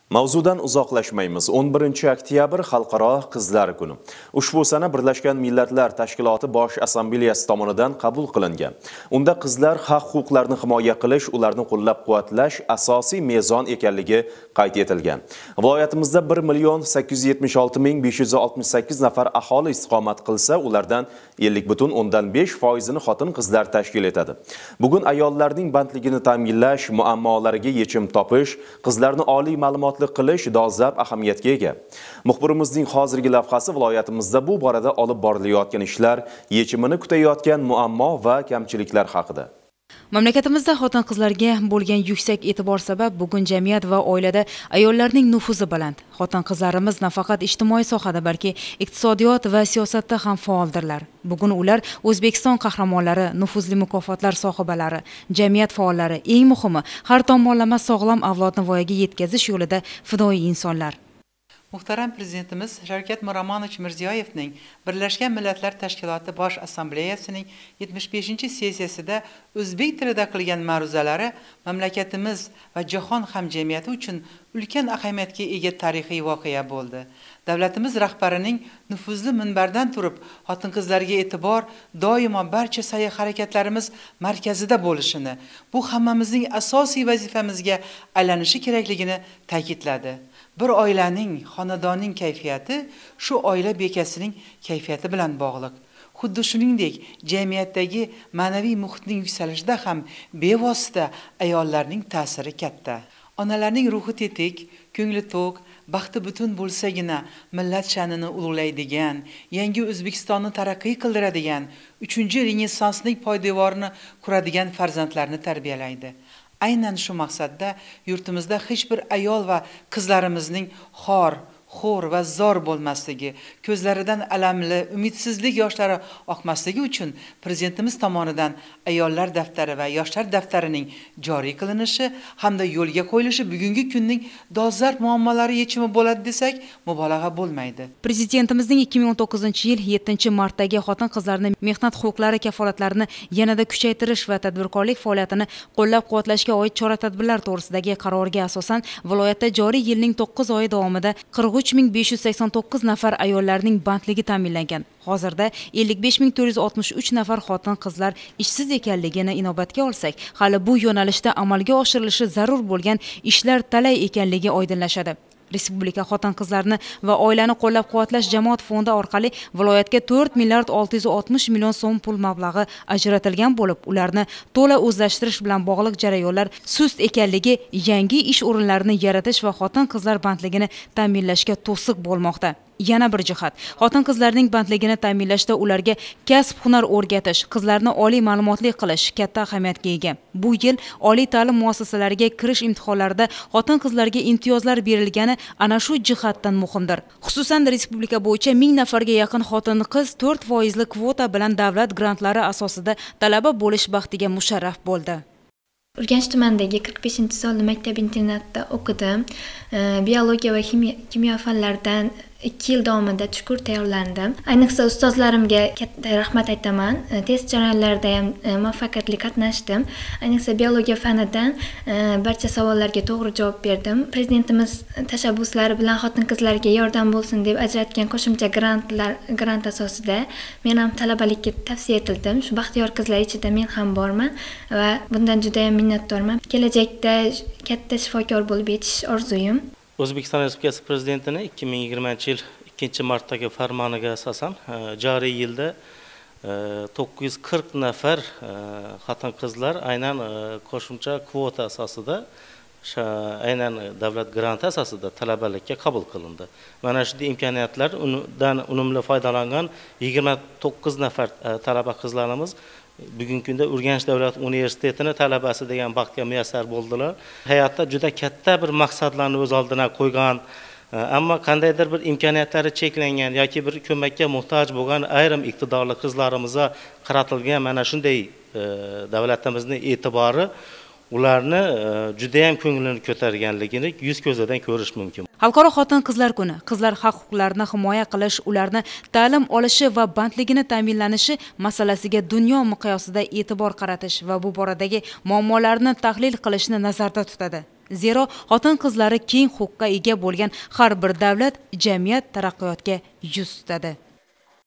Mavzudan uzoqlashmaymiz. 11 oktyabr Xalqaro qizlar kuni. Ushbu sana Birlashgan Millatlar Tashkiloti Bosh Assambleyasi tomonidan qabul qilingan. Unda qizlar haq-huquqlarini himoya qilish, ularni qo'llab-quvvatlash asosiy mezon ekanligi qayd etilgan. Viloyatimizda 1,876,568 nafar aholi istiqomat qilsa, ulardan 50,5% ni xotin-qizlar tashkil etadi. Bugun ayollarning bandligini ta'minlash, muammolariga yechim topish, qizlarni oliy ma'lumot qilish dolzarb ahamiyatga ega. Muxbirimizning hozirgi lavhasi viloyatimizda bu borada olib borilayotgan ishlar, yechimini kutayotgan muammo va kamchiliklar haqida. Mamlakatimizda xotin-qizlarga bo'lgan yuksak e'tibor sabab bugun jamiyat va oilada ayollarning nufuzi baland. Xotin-qizlarimiz nafaqat ijtimoiy sohada, balki iqtisodiyot va siyosatda ham faoldirlar. Bugun ular O'zbekiston qahramonlari, nufuzli mukofotlar sohibalari, jamiyat faollari, eng muhimi, har tomonlama sog'lom avlodni voyaga yetkazish yo'lida fidoyi insonlar. Muhtaram Prezidentimiz Shavkat Miromonovich Mirziyoyevning Birlashgan Millatlar Tashkiloti Bosh Assambleyasining 75-sessiyasida o'zbek tilida qilgan ma'ruzalari mamlakatimiz va jahon hamjamiyati uchun ulkan ahamiyatga ega tarixiy voqea bo'ldi. Davlatimiz rahbarining nufuzli minbardan turib, xotin-qizlarga e'tibor doimo barcha sa'y-harakatlarimiz markazida bo'lishini, bu hammamizning asosiy vazifamizga aylanishi kerakligini ta'kidladi. Bir oilaning, xonadonning kayfiyati shu oila bekasining kayfiyati bilan bog'liq. Xuddi shuningdek, jamiyatdagi ma'naviy muhitning yuksalishida ham bevosita ayollarning ta'siri katta. Onalarning ruhi tetik, ko'ngli to'q, baxti butun bo'lsagina millat sha'nini ulug'laydigan, yangi O'zbekistonni taraqqiy qildiradigan, 3-renessansning poydevorini quradigan farzandlarni tarbiyalaydi. Aynan shu maqsadda yurtimizda hech bir ayol va qizlarimizning xo'r va zor bo'lmasligi, ko'zlaridan alamli, umidsizlik yoshlari oqmasligi uchun Prezidentimiz tomonidan ayollar daftari va yoshlar daftarining joriy qilinishi hamda yo'lga qo'yilishi bugungi kunning dolzarb muammolari yechimi bo'ladi desak, mubolag'a bo'lmaydi. Prezidentimizning 2019-yil 7-martdagi xotin-qizlarning mehnat huquqlari kafolatlarini yanada kuchaytirish va tadbirkorlik faoliyatini qo'llab-quvvatlashga oid chora-tadbirlar to'g'risidagi qarorga asosan viloyatda joriy yilning 9 oyi davomida 43,589 nafar ayollarning bandligi ta'minlangan. Hozirda 55,463 nafar xotin-qizlar ishsiz ekanligini inobatga olsak, hali bu yo'nalishda amalga oshirilishi zarur bo'lgan ishlar talay ekanligi oydinlashadi. Respublika xotin-qizlarni va oilani qo'llab-quvvatlash jamoat fondi orqali viloyatga 4,660 million so'm pul mablag'i ajratilgan bo'lib, ularni to'la o'zlashtirish bilan bog'liq jarayonlar sust ekanligi yangi ish o'rinlarini yaratish va xotin-qizlar bandligini ta'minlashga to'siq bo'lmoqda. Yana bir jihat, xotin-qizlarning bandligini ta'minlashda ularga kasb-hunar o'rgatish, qizlarni oliy ma'lumotli qilish katta ahamiyatga ega. Bu yil oliy ta'lim muassasalariga kirish imtihonlarida xotin-qizlarga imtiyozlar berilgani ana shu jihatdan muhimdir. Xususan, respublika bo'yicha 1000 nafarga yaqin xotin-qiz 4% kvota bilan davlat grantlari asosida talaba bo'lish baxtiga musharraf bo'ldi. Urganch tumanidagi 45-sonli maktab-internatda o'qidim. Biologiya va kimyo fanlaridan 2 yil davomida chuqur tayyorlandim. Ayniqsa ustozlarimga katta rahmat aytaman. Test jarayonlarida ham muvaffaqiyatli qatnashdim. Ayniqsa biologiya fanidan barcha savollarga to'g'ri javob berdim. Prezidentimiz tashabbuslari bilan xotin-qizlarga yordam bo'lsin deb ajratgan qo'shimcha grant asosida men ham talabalikka tavsiya etildim. Shu baxtiyor qizlar ichida men ham borman va bundan juda ham minnatdorman. Kelajakda katta shifokor bo'lib yetish orzuyim. O'zbekiston Respublikasi Prezidentining 2020-yil 2-martdagi farmoniga asosan joriy yilda 940 nafar xotin-qizlar aynan qo'shimcha kvota asosida, aynan davlat granti asosida talabalikka qabul qilindi. Mana shu imkoniyatlardan unumli foydalangan 29 nafar talaba qizlarimiz bugungi kunda Urganch davlat universitetining talabasi degan baxtga muyassar bo'ldilar. Hayotda juda katta bir maqsadlarni o'z oldiga qo'ygan, ammo qandaydir bir imkoniyatlari cheklangan yoki bir ko'makka muhtoj bo'lgan ayrim iqtidorli qizlarimizga qaratilgan mana shunday davlatimizning e'tibori ularni juda ham ko'nglini ko'targanligini yuz ko'zdan ko'rish mumkin. Xalqaro xotin-qizlar kuni qizlar haq-huquqlarini himoya qilish, ularni ta'lim olishi va bandligini ta'minlanishi masalasiga dunyo miqyosida e'tibor qaratish va bu boradagi muammolarni tahlil qilishni nazarda tutadi. Zero xotin qizlari keng huquqqa ega bo'lgan har bir davlat jamiyat taraqqiyotga yuz tutadi.